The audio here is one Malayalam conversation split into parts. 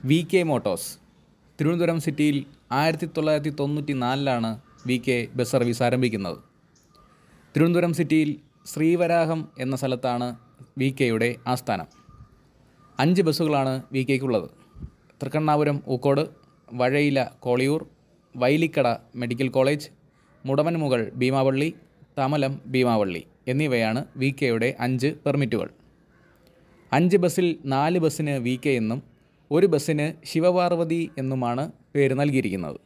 VK മോട്ടോഴ്സ് തിരുവനന്തപുരം സിറ്റിയിൽ 1994 VK ബസ് സർവീസ് ആരംഭിക്കുന്നത്. തിരുവനന്തപുരം സിറ്റിയിൽ ശ്രീവരാഹം എന്ന സ്ഥലത്താണ് VKയുടെ ആസ്ഥാനം. 5 ബസ്സുകളാണ് VKയ്ക്കുള്ളത്. തൃക്കണ്ണാപുരം ഊക്കോട്, വഴയില കോളിയൂർ, വൈലിക്കട മെഡിക്കൽ കോളേജ്, മുടവൻമുകൾ ഭീമാവള്ളി, തമലം ഭീമാവള്ളി എന്നിവയാണ് VKയുടെ 5 പെർമിറ്റുകൾ. 5 ബസ്സിൽ 4 ബസ്സിന് VK എന്നും 1 ബസ്സിന് ശിവപാർവതി എന്നുമാണ് പേര് നൽകിയിരിക്കുന്നത്.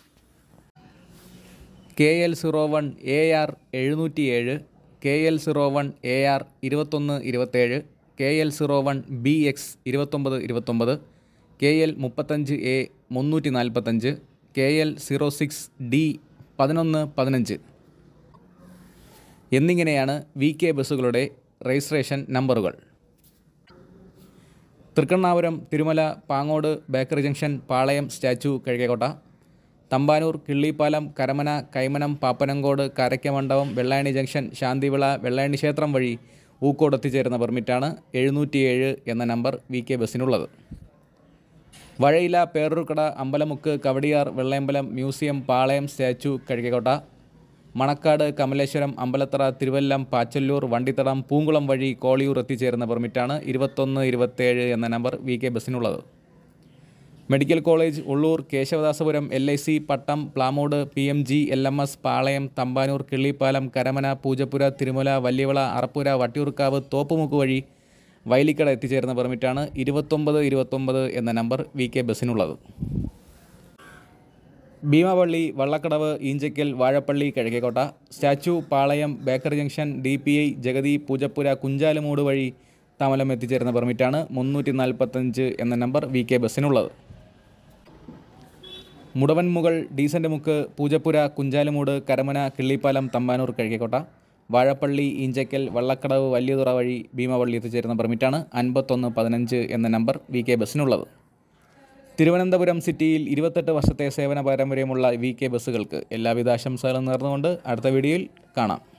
KL01 AR 707, KL01 AR 2127, KL01 BX 2929, KL35A 345, KL06D 1115 എന്നിങ്ങനെയാണ് VK ബസ്സുകളുടെ രജിസ്ട്രേഷൻ നമ്പറുകൾ. Thrikkannapuram, Thirumala, Pangode, bakery junction, Palayam, statue, Kizhakkekotta, Thampanoor, Killipalam, Karamana, Kaimanam, Pappanamcode, Karakkamandapam, Vellayani junction, Santhivila, Vellayani ക്ഷേത്രം വഴി ഊക്കോട് എത്തിച്ചേരുന്ന പെർമിറ്റാണ് 707 എന്ന നമ്പർ VK ബസ്സിനുള്ളത്. വഴയില, പേരൂർക്കട, അമ്പലമുക്ക്, കവടിയാർ, വെള്ളയമ്പലം, മ്യൂസിയം, പാളയം, സ്റ്റാച്ചു, കിഴക്കേക്കോട്ട, മണക്കാട്, കമലേശ്വരം, അമ്പലത്തറ, തിരുവല്ലം, പാച്ചല്ലൂർ, വണ്ടിത്തടം, പൂങ്കുളം വഴി കോളിയൂർ എത്തിച്ചേരുന്ന പെർമിറ്റാണ് 2127 എന്ന നമ്പർ VK ബസ്സിനുള്ളത്. Medical college, Ulloor, Kesavadasapuram, LIC, Pattom, Plamoodu, PMG, LMS, Palayam, Thampanoor, Killipalam, Karamana, Poojappura, Thirumala, Valiyavila, Arappura, Vattiyoorkavu, Thoppumukku വഴി വൈലിക്കട എത്തിച്ചേരുന്ന പെർമിറ്റാണ് 2929 എന്ന നമ്പർ VK ബസ്സിനുള്ളത്. Bheemavalli, Vallakkadavu, Eenchakkal, Vazhappally, Kizhakkekotta, statue, Palayam, bakery junction, DPI, Jagathy, Poojappura, Kunchalumoodu വഴി തമലം എത്തിച്ചേരുന്ന പെർമിറ്റാണ് 345 എന്ന നമ്പർ VK ബസ്സിനുള്ളത്. മുടവൻമുകൾ, ഡീസൻ്റ് മുക്ക്, പൂജപ്പുര, കുഞ്ചാലുമൂട്, കരമന, കിള്ളിപ്പാലം, തമ്പാനൂർ, കിഴക്കേക്കോട്ട, വാഴപ്പള്ളി, ഈഞ്ചയ്ക്കൽ, വള്ളക്കടവ്, വലിയതുറ വഴി ഭീമാവള്ളി എത്തിച്ചേരുന്ന പെർമിറ്റാണ് 5115 എന്ന നമ്പർ VK ബസ്സിനുള്ളത്. തിരുവനന്തപുരം സിറ്റിയിൽ 28 വർഷത്തെ സേവന പാരമ്പര്യമുള്ള VK ബസ്സുകൾക്ക് എല്ലാവിധ ആശംസകളും നേർന്നുകൊണ്ട് അടുത്ത വീഡിയോയിൽ കാണാം.